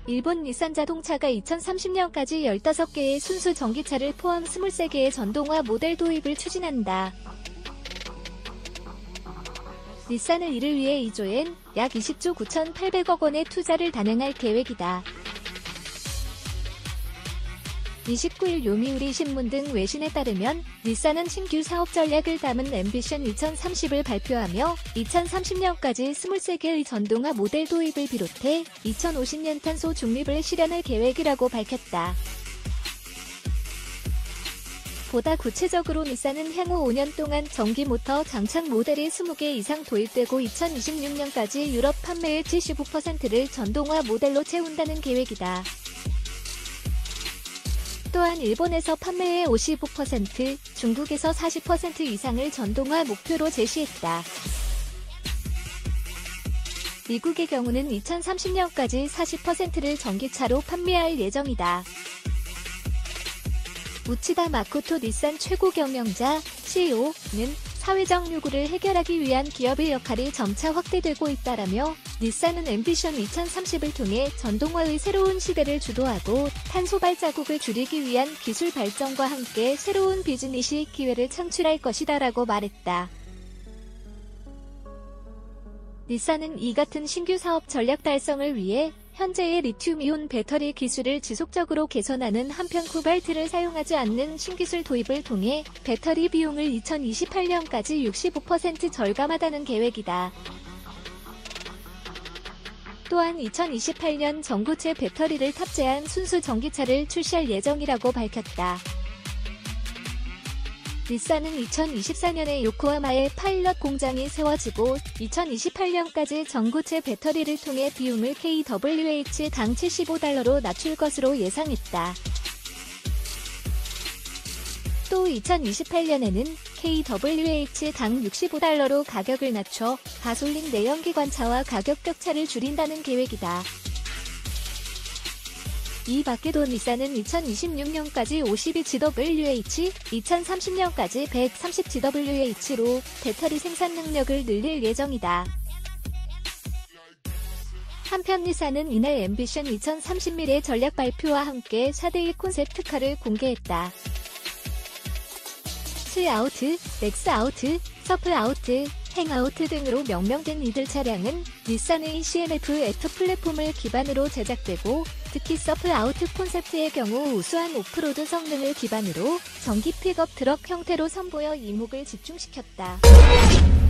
일본 닛산 자동차가 2030년까지 15개의 순수 전기차를 포함 23개의 전동화 모델 도입을 추진한다. 닛산은 이를 위해 2조엔 약 20조 9,800억 원의 투자를 단행할 계획이다. 29일 요미우리 신문 등 외신에 따르면 닛산은 신규 사업 전략을 담은 앰비션 2030을 발표하며 2030년까지 23개의 전동화 모델 도입을 비롯해 2050년 탄소 중립을 실현할 계획이라고 밝혔다. 보다 구체적으로 닛산은 향후 5년 동안 전기 모터 장착 모델이 20개 이상 도입되고 2026년까지 유럽 판매의 75%를 전동화 모델로 채운다는 계획이다. 또한 일본에서 판매의 55%, 중국에서 40% 이상을 전동화 목표로 제시했다. 미국의 경우는 2030년까지 40%를 전기차로 판매할 예정이다. 우치다 마코토 닛산 최고 경영자 CEO는 사회적 요구를 해결하기 위한 기업의 역할이 점차 확대되고 있다라며 닛산은 앰비션 2030을 통해 전동화의 새로운 시대를 주도하고 탄소 발자국을 줄이기 위한 기술 발전과 함께 새로운 비즈니스 기회를 창출할 것이다라고 말했다. 닛산은 이 같은 신규 사업 전략 달성을 위해 현재의 리튬이온 배터리 기술을 지속적으로 개선하는 한편 코발트를 사용하지 않는 신기술 도입을 통해 배터리 비용을 2028년까지 65% 절감하다는 계획이다. 또한 2028년 전고체 배터리를 탑재한 순수 전기차를 출시할 예정이라고 밝혔다. 닛산은 2024년에 요코하마에 파일럿 공장이 세워지고 2028년까지 전고체 배터리를 통해 비용을 kWh당 $75로 낮출 것으로 예상했다. 또 2028년에는 kWh당 $65로 가격을 낮춰 가솔린 내연기관차와 가격 격차를 줄인다는 계획이다. 이 밖에도 닛산은 2026년까지 52GWh, 2030년까지 130GWh로 배터리 생산 능력을 늘릴 예정이다. 한편 닛산은 이날 앰비션 2030의 전략 발표와 함께 4대1 콘셉트카를 공개했다. 스아우트, 렉스아우트, 서프아우트, 행아우트 등으로 명명된 이들 차량은 닛산의 CMF-F 플랫폼을 기반으로 제작되고 특히 서프아우트 콘셉트의 경우 우수한 오프로드 성능을 기반으로 전기 픽업 트럭 형태로 선보여 이목을 집중시켰다.